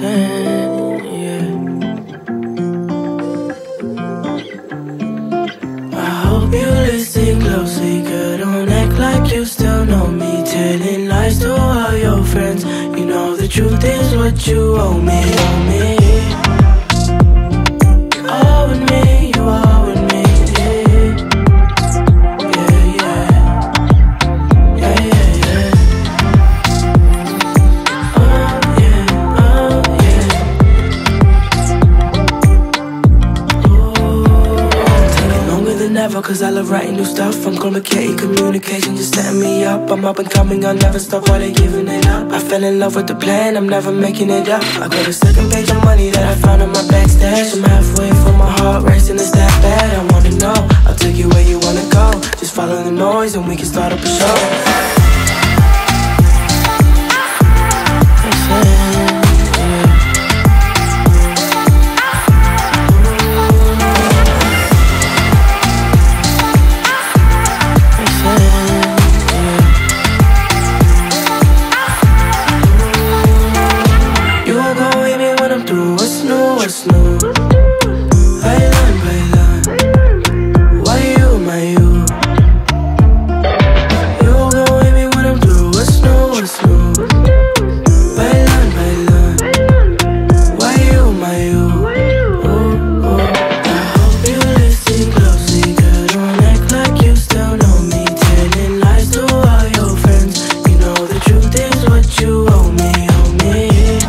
yeah. I hope you listen closely, girl. Don't act like you still know me. Telling lies to all your friends. You know the truth is what you owe me, owe me. You are with me, you are with me, yeah. Yeah, yeah. Yeah, yeah, yeah. Oh, yeah, oh, yeah. Ooh, taking longer than ever, cause I love writing new stuff. I'm complicated communication, just setting me up. I'm up and coming, I'll never stop while they giving it up. I fell in love with the plan, I'm never making it up. I got a second page of money that I found in my backstash. I'm halfway from my heart racing, it's that bad. I wanna know, I'll take you where you wanna go. Just follow the noise and we can start up a show. What's new? Bailan, bailan. Why you, my you? You go with me when I'm through. What's new? What's new? Bailan, bailan. Why you, my you? Ooh, ooh. I hope you listen closely, girl. Don't act like you still know me. Telling lies to all your friends. You know the truth is what you owe me, owe me.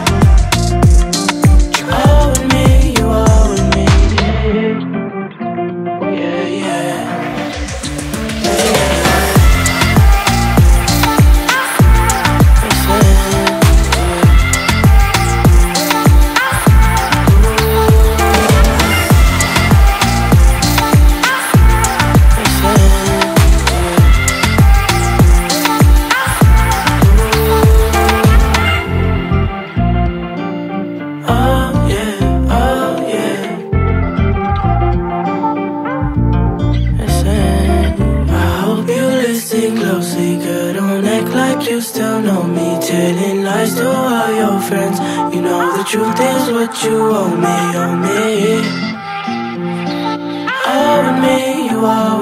Closely, girl, don't act like you still know me. Telling lies to all your friends. You know the truth is what you owe me, owe me. Oh, with me, you are